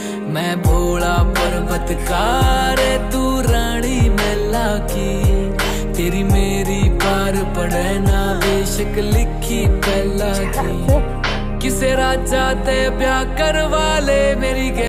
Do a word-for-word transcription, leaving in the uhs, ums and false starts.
मैं भोला पर्वतकार तू रानी मैला की, तेरी मेरी पार पड़े ना बेशक लिखी पहला की। किसे राजा ते ब्याह करवा ले मेरी